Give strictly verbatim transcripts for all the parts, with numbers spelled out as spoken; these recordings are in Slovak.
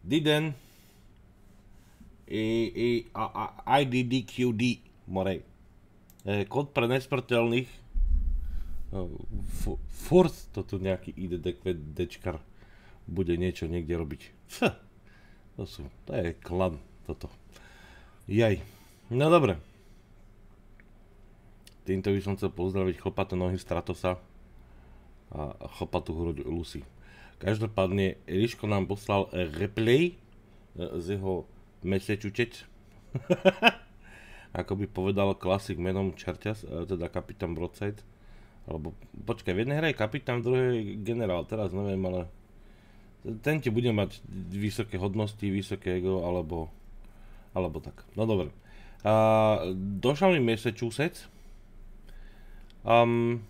Diden. I, i, a, a, I D D Q D. Morej. E, kód pre nesmrteľných. F, furt to tu nejaký I D D Q Dčkar bude niečo niekde robiť. F, to sú, to je klan toto. Jaj. No dobre. Týmto by som chcel pozdraviť chlpaté nohy Stratosa a chlpatú hruď Lucy. Každopádne Ríško nám poslal replay z jeho Massachusetts. Ako by povedal klasik menom Čerťas, teda kapitán Broadside. Alebo, počkaj, v jednej hre je kapitán, v druhej generál, teraz neviem, ale ten ti bude mať vysoké hodnosti, vysoké ego, alebo, alebo tak. No dobre. Uh, došal mi Massachusetts. Um,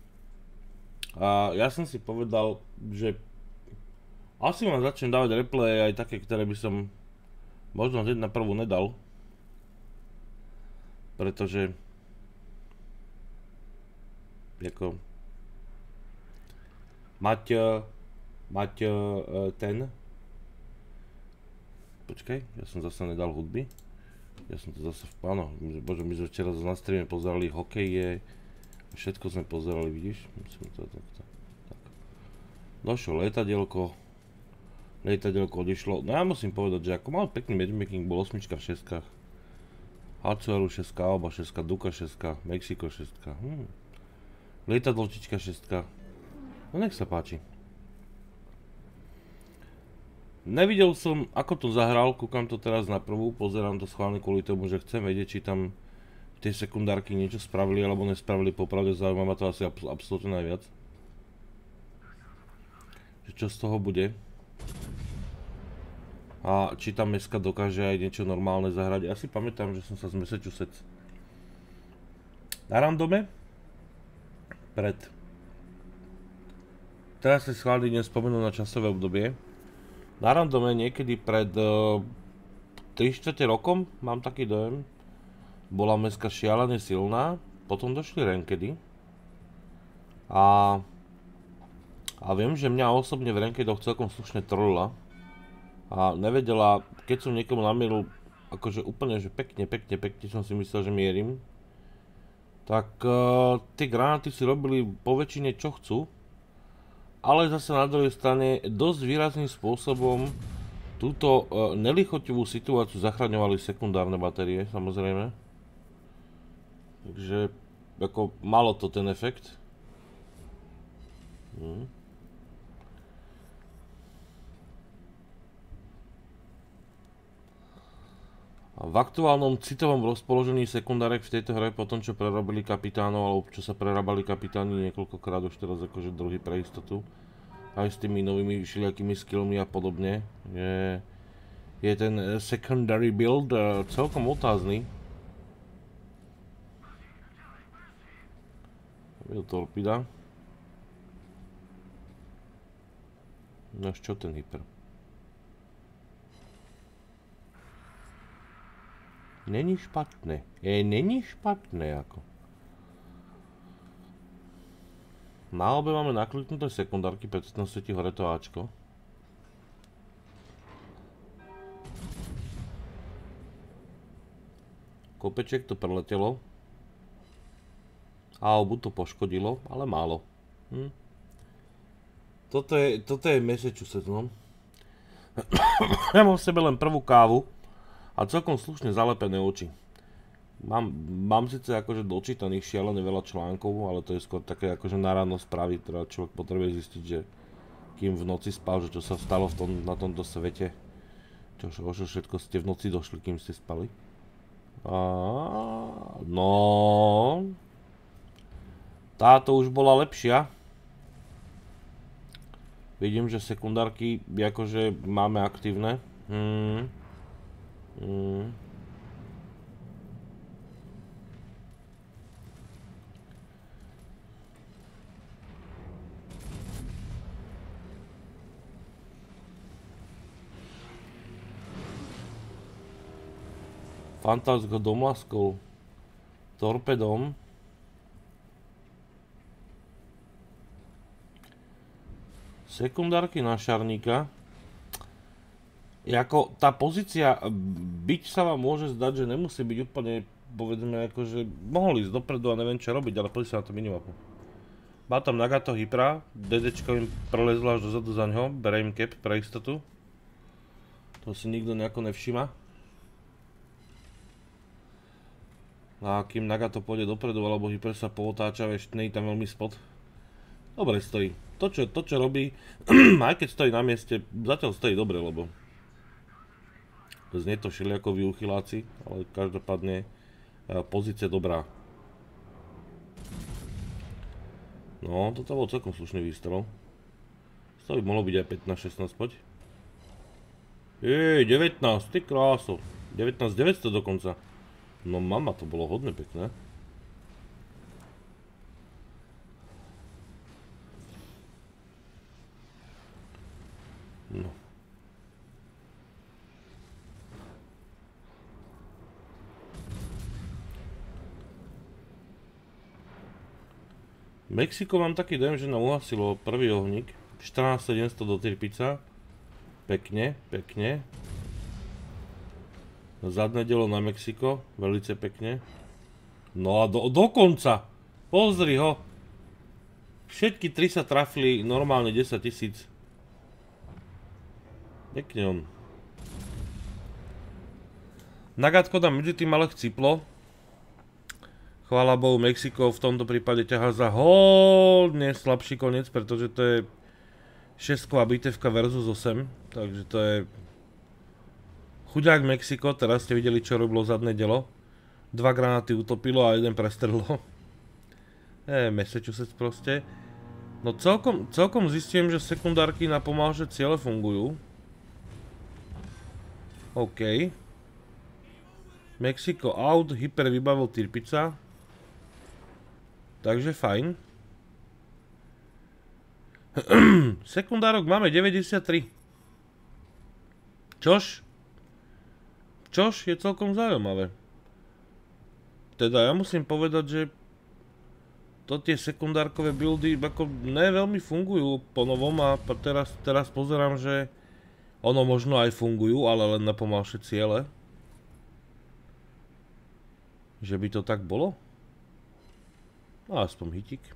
a ja som si povedal, že asi vám začnem dávať replay aj také, ktoré by som možno hneď na prvú nedal. Pretože ako mať mať ten počkaj, ja som zase nedal hudby. Ja som to zase v páno, bože, my sme včera na streame pozerali hokeje. Všetko sme pozerali, vidíš? Musím to takto. Tak. Došlo lietadielko. Lietadielko odišlo. No ja musím povedať, že ako mal pekný matchmaking, bol osmička v šestkách. Hacuaru šestka, Alba šestka, Duka šestka, Mexiko šestka. Hm. Lietadlovčička šestka. No nech sa páči. Nevidel som, ako to zahral, kúkam to teraz na prvú, pozerám to schválne kvôli tomu, že chcem vedieť, či tam tej sekundárky niečo spravili alebo nespravili, popravde zaujíma ma to asi abs absolútne najviac. Že čo z toho bude. A či tá meska dokáže aj niečo normálne zahrať. Ja si pamätám, že som sa z Massachusetts na randome pred teraz si schválne nespomenú na časové obdobie. Na randome niekedy pred uh, tri štvrte rokom, mám taký dojem, bola meska šialene silná, potom došli rankedy a, a viem, že mňa osobne v rankedoch celkom slušne trolila a nevedela, keď som niekomu namieril akože úplne, že pekne, pekne, pekne som si myslel, že mierim, tak uh, tie granáty si robili po väčšine čo chcú, ale zase na druhej strane dosť výrazným spôsobom túto uh, nelichotivú situáciu zachraňovali sekundárne batérie, samozrejme. Takže, ako, malo to ten efekt. Hm. A v aktuálnom citovom rozpoložení sekundárek v tejto hre, po tom, čo prerobili kapitánov, alebo čo sa prerábali kapitáni niekoľkokrát, už teraz akože druhý pre istotu, aj s tými novými všelijakými skillmi a podobne, je, je ten secondary build uh, celkom otázny. Je to torpida. No čo ten hyper? Není špatné. E, není špatné ako. Na obe máme nakliknuté sekundárky, preto tam svieti hore to Ačko. Kopeček to preletelo. A obu to poškodilo, ale málo. Hm. Toto je, toto je Massachusetts, no. Ja mám v sebe len prvú kávu a celkom slušne zalepené oči. Mám, mám síce akože dočítaných šialené veľa článkov, ale to je skôr také akože na ráno správy, ktorá človek potrebuje zistiť, že kým v noci spal, že čo sa stalo v tom, na tomto svete. Čo, čo všetko ste v noci došli, kým ste spali. A, no... Táto už bola lepšia. Vidím, že sekundárky akože máme aktívne. Hmm. Hmm. Fantask ho domlaskol torpedom. Sekundárky na šarníka. Jako tá pozícia, byť sa vám môže zdať, že nemusí byť úplne, povedzme, akože mohol ísť dopredu a neviem čo robiť, ale pozri sa na to minimapu. Má tam Nagato Hypra, DDčko im prelezlo až dozadu za ňo, bere im cap pre istotu. To si nikto nejako nevšíma. A kým Nagato pôjde dopredu, alebo Hyper sa pootáča, vieš, nie je tam veľmi spot. Dobre stojí. To čo, to, čo robí, aj keď stojí na mieste, zatiaľ stojí dobre, lebo znie to všelijako v uchyláci, ale každopádne pozícia dobrá. No, toto bol celkom slušný výstrel. To by mohlo byť aj pätnásť šestnásť, poď. Jej, devätnásť, ty kráso. devätnásť deväťsto dokonca. No mama, to bolo hodne pekné. No. Mexiko mám taký dojem, že nám uhasilo prvý ohník. štrnásť sedemsto do Tirpica. Pekne, pekne. Zadné dielo na Mexiko, velice pekne. No a do, dokonca! Pozri ho! Všetky tri sa trafili normálne desaťtisíc. Pekne on. Nagatko tam medzi tým ale chciplo. Chvála Bohu, Mexiko v tomto prípade ťahá za hodne slabší koniec, pretože to je šesťková bitevka versus osem, takže to je chudák Mexiko, teraz ste videli, čo robilo zadné dielo. Dva granáty utopilo a jeden prestrelilo. Je, Massachusetts proste. No celkom, celkom zistím, že sekundárky na pomalšie ciele fungujú. OK. Mexiko out, Hyper vybavil Tirpica. Takže fajn. Sekundárok máme deväťdesiattri. Čož? Čož je celkom zaujímavé. Teda ja musím povedať, že to tie sekundárkové buildy ako ne veľmi fungujú po novom a teraz, teraz pozerám, že ono možno aj fungujú, ale len na pomalšie ciele. Že by to tak bolo? No aspoň hitík.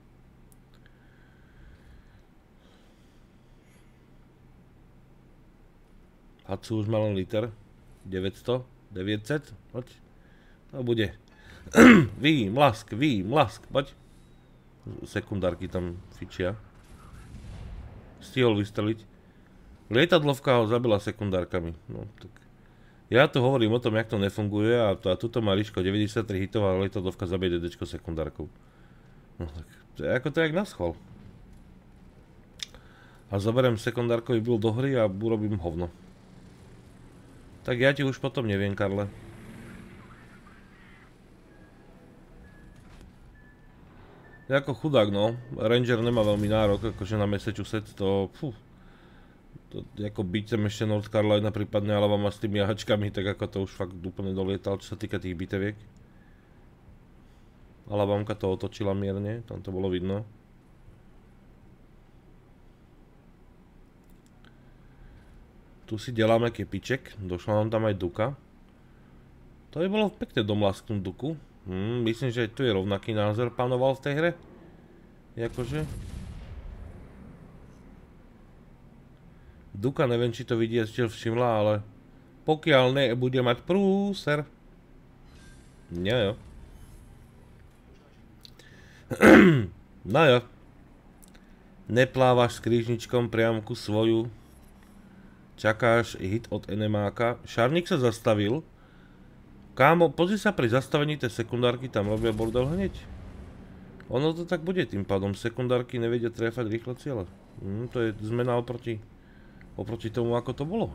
Hatsu už má len liter. deväťsto, deväťset, poď. To bude. Vy, mlask, vy, mlask, poď. Sekundárky tam fičia. Stihol vystreliť. Lietadlovka ho zabila sekundárkami. No, tak. Ja tu hovorím o tom, jak to nefunguje a, to, a tuto má Ríško deväťdesiattri hitov a lietadlovka zabije DDčko sekundárkou. No tak, to je ako to jak na schvál. A zoberiem sekundárkový build do hry a urobím hovno. Tak ja ti už potom neviem, Karle. Je ako chudák, no. Ranger nemá veľmi nárok, akože na Massachusetts to... Fú. To, ako byť tam ešte North Carolina, prípadne Alabama s tými jahačkami, tak ako to už fakt úplne dolietal, čo sa týka tých biteviek. Alabamka to otočila mierne, tam to bolo vidno. Tu si deláme kepiček, došla nám tam aj Duka. To by bolo pekné domlasknúť Duku. Hm, myslím, že aj tu je rovnaký názor panoval v tej hre. Jakože... Duka, neviem, či to vidí, ešte všimla, ale pokiaľ ne, bude mať prúser. Nie, jo. No jo. Neplávaš s krížničkom priamo ku svoju. Čakáš hit od enemáka. Šarník sa zastavil. Kámo, pozri sa pri zastavení tej sekundárky, tam robia bordel hneď. Ono to tak bude tým pádom. Sekundárky nevedia trefať rýchle ciele. Hm, to je zmena oproti... oproti tomu, ako to bolo.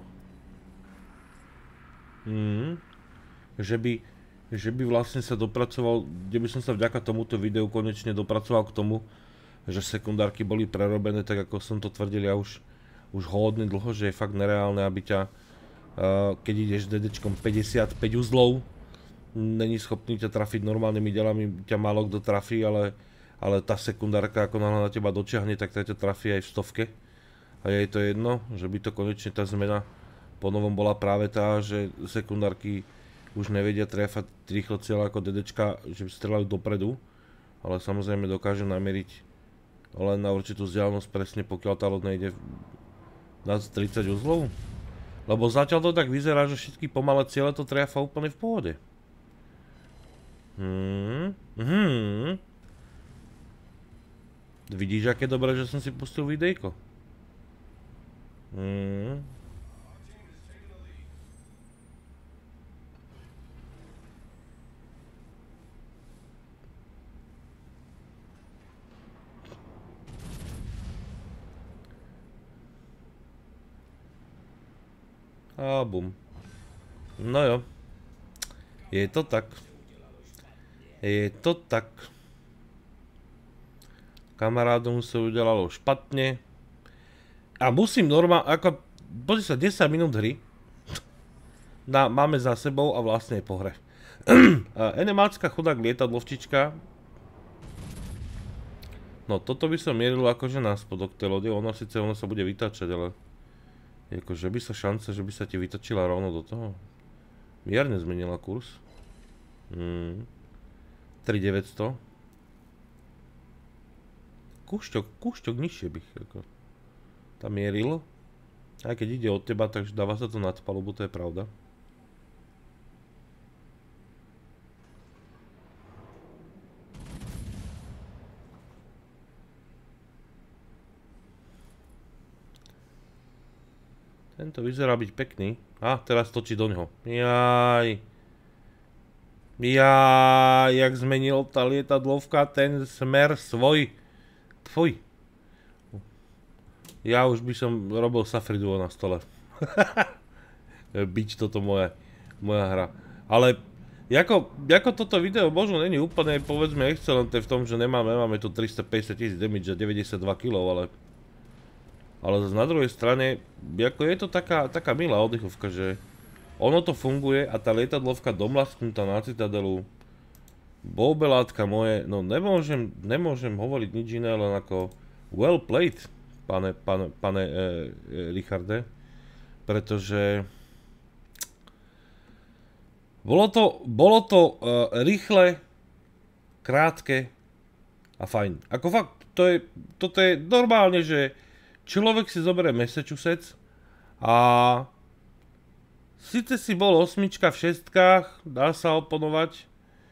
Mm. Že by, že by vlastne sa dopracoval, kde by som sa vďaka tomuto videu konečne dopracoval k tomu, že sekundárky boli prerobené, tak ako som to tvrdil ja už, už hodne dlho, že je fakt nereálne, aby ťa, uh, keď ideš DDčkom päťdesiatpäť uzlov, není schopný ťa trafiť normálnymi delami, ťa málo kto trafí, ale, ale tá sekundárka, ako náhle na teba dočiahne, tak ťa trafí aj v stovke. A je to jedno, že by to konečne tá zmena Po novom bola práve tá, že sekundárky už nevedia trefať rýchlo cieľ ako DDčka, že strelajú dopredu, ale samozrejme dokážu nameriť len na určitú vzdialenosť presne, pokiaľ tá loď nejde nad tridsať uzlov. Lebo zatiaľ to tak vyzerá, že všetky pomalé ciele to trefa úplne v pohode. Hmm, hmm. Vidíš, aké dobré, že som si pustil videjko. Hmm. A bum. No jo. Je to tak. Je to tak. Kamarádom sa udelalo špatne. A musím normálne, ako, pozri sa, desať minút hry na, máme za sebou a vlastne je po hre. Enemácka chudák lietadlovčička. No toto by som mieril akože na spodok tej lode, ono síce ono sa bude vytačať, ale akože by sa šance, že by sa ti vytočila rovno do toho. Mierne zmenila kurz. Hmm. tri deväťsto. Kúšťok, kúšťok nižšie bych ako tam mieril. Aj keď ide od teba, takže dáva sa to nad palubu, to je pravda. Tento vyzerá byť pekný. A, teraz točí do ňoho. Jaj. Jaj, jak zmenil tá lietadlovka ten smer svoj. Fuj. Ja už by som robil Safriduo na stole. Byť toto moje, moja hra. Ale, ako, ako toto video možno není úplne, povedzme, excelenté v tom, že nemáme, máme tu tristopäťdesiat tisíc damage a deväťdesiatdva kilogramov, ale ale zase na druhej strane, ako je to taká, taká milá oddychovka, že ono to funguje a tá lietadlovka domlasknutá na Citadelu, bobelátka moje, no nemôžem, nemôžem hovoriť nič iné, len ako well played, pane, pane, pane e, e, Richarde, pretože bolo to, bolo to e, rýchle, krátke a fajn. Ako fakt, to je, toto je normálne, že človek si zoberie Massachusetts a síce si bol osmička v šestkách, dá sa oponovať.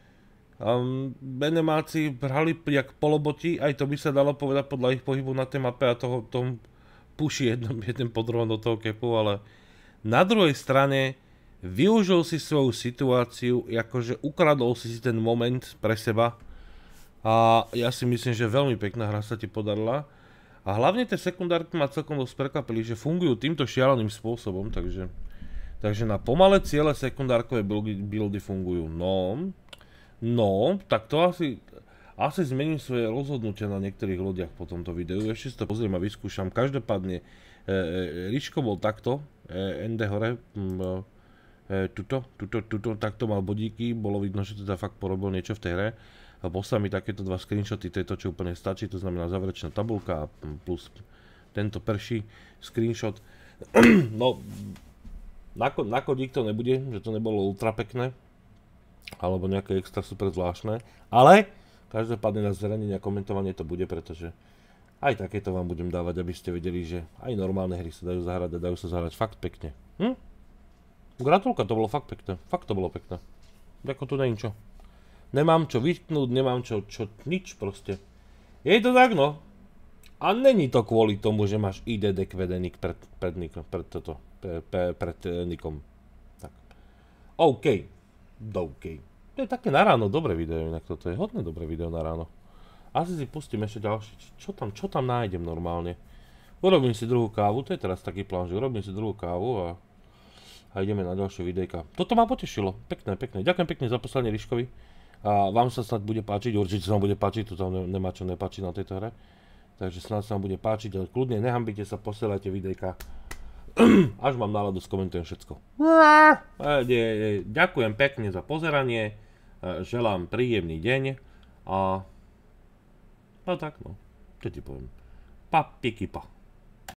Um, Enemáci hrali jak poloboti, aj to by sa dalo povedať podľa ich pohybu na tej mape a toho tom puší jeden, jeden po druhom do toho kepu, ale na druhej strane využil si svoju situáciu, akože ukradol si si ten moment pre seba a ja si myslím, že veľmi pekná hra sa ti podarila. A hlavne tie sekundárky ma celkom dosť prekvapili, že fungujú týmto šialeným spôsobom, takže, takže na pomalé ciele sekundárkové buildy, buildy fungujú. No, no, tak to asi, asi zmením svoje rozhodnutie na niektorých lodiach po tomto videu. Ešte si to pozriem a vyskúšam. Každopádne, e, e, Ričko bol takto, e, N D hore, m, e, tuto, tuto, tuto, takto mal bodíky, bolo vidno, že teda fakt porobil niečo v tej hre. A poslal mi takéto dva screenshoty, to je to, čo úplne stačí, to znamená záverečná tabuľka plus tento perší screenshot. No, na, na kodík to nebude, že to nebolo ultra pekné, alebo nejaké extra super zvláštne, ale každopádne na zranenie a komentovanie to bude, pretože aj takéto vám budem dávať, aby ste vedeli, že aj normálne hry sa dajú zahrať a dajú sa zahrať fakt pekne. Hm? Gratulka, to bolo fakt pekné, fakt to bolo pekné. Ako tu není čo. Nemám čo vytknúť, nemám čo, čo, nič proste. Je to tak, no. A není to kvôli tomu, že máš I D deck vedený pred, pred, pred, toto, pred, pred nikom. Tak. OK. OK. To je také na ráno dobré video, inak toto je hodne dobré video na ráno. Asi si pustím ešte ďalšie. Čo tam, čo tam nájdem normálne? Urobím si druhú kávu, to je teraz taký plán, že urobím si druhú kávu a, a ideme na ďalšie videjka. Toto ma potešilo. Pekné, pekné. Ďakujem pekne za poslanie Riškovi. A vám sa snad bude páčiť, určite sa vám bude páčiť, tu tam nemá čo nepáčiť na tejto hre. Takže snad sa vám bude páčiť, ale kľudne nehambite sa, posielajte videjka. Až mám náladu, skomentujem všetko. Ďakujem pekne za pozeranie, želám príjemný deň a no tak no, čo ti poviem. Pa, piky, pa.